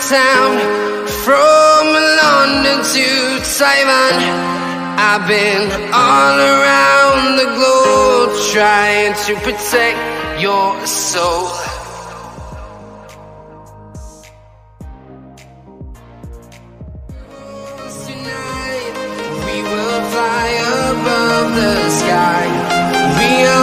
town, from London to Taiwan. I've been all around the globe trying to protect your soul. Tonight we will fly above the sky. We